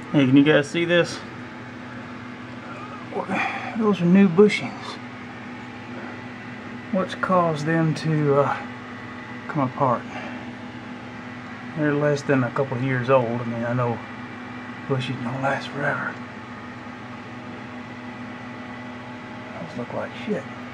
Hey, can you guys see this? Those are new bushings. What's caused them to come apart? They're less than a couple of years old. I mean, I know bushings don't last forever. Those look like shit.